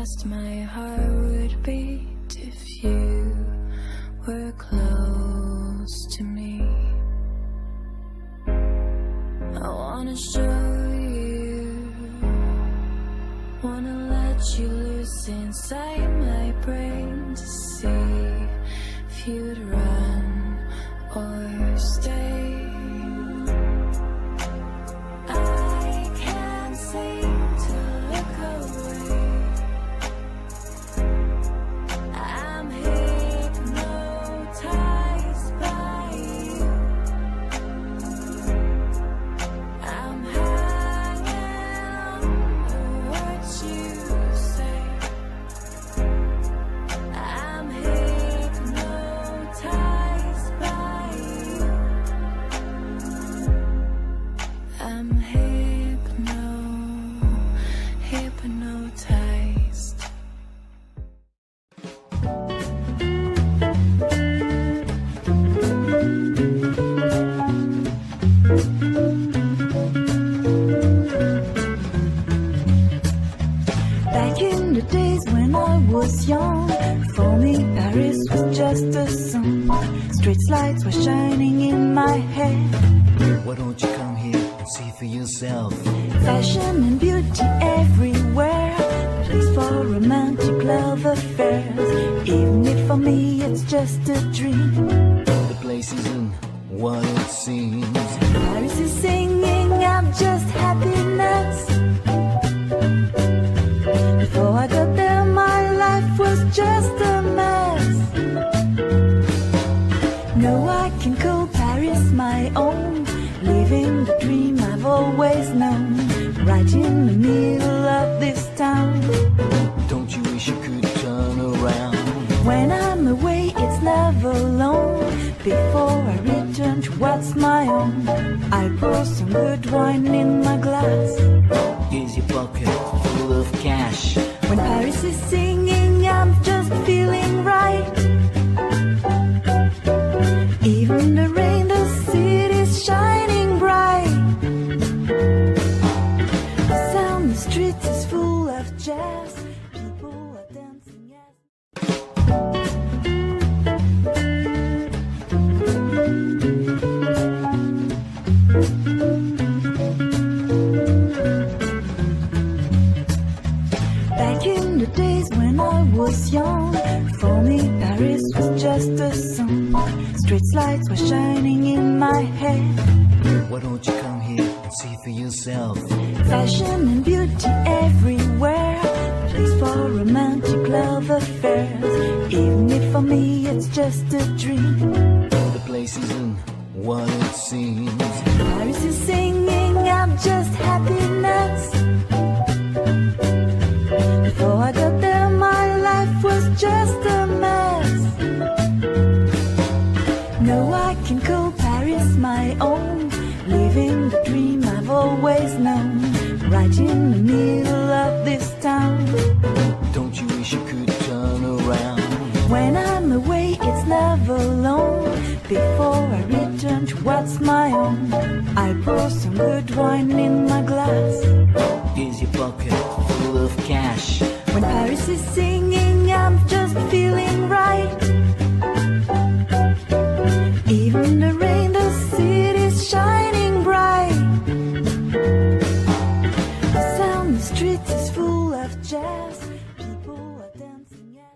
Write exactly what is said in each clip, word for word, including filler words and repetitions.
fast my heart would beat if you were close to me. I wanna show you, wanna let you loose inside my brain to see if you'd run or stay. I can't seem to look away. I'm hypnotized by you. I'm hanging on what you say. I'm hypnotized by you. I'm hypno, hypnotized. Back in the days when I was young, for me Paris was just a song. Street lights were shining in my head. Why don't you come here and see for yourself? Fashion and beauty everywhere, place for romantic love affairs. Even if for me it's just a dream, The place isn't what it seems. Paris is singing, I'm just happiness. Before I got there, my life was just a mess. Now I can call Paris my own, living the dream I've always known, right in the middle of this town. Don't you wish you could turn around? When I'm away, it's never long. Before I return to what's my own, I'll pour some good wine in my glass. Is your pocket full of cash? When Paris is singing, I'm just feeling right. Even the rain, the city's shining bright. The sound, the streets is full of jazz. People are dancing as back in the days when I was young, for me Paris was just a song. Street lights were shining in my head. Why don't you come here and see for yourself? Fashion and beauty everywhere, place for romantic love affairs. Even if for me it's just a dream, The place isn't what it seems. Paris is singing, I'm just happiness. Before I got there, my life was just a mess. Now I can call Paris my own, living the dream I've always known, right in the middle of this town. Don't you wish you could turn around? When I'm away, it's never long. Before I return to what's my own, I'll pour some good wine in my glass. Is your pocket full of cash? When Paris is singing, I'm just feeling right. Even the rain, the city's shining bright. The sound, the streets is full of jazz. People are dancing as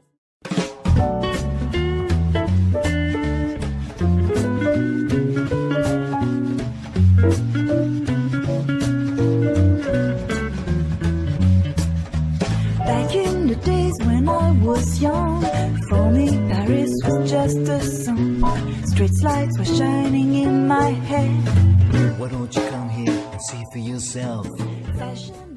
back in the days when I was young, for me Paris was just a song. Street lights were shining in my head. Why don't you come here and see for yourself? Fashion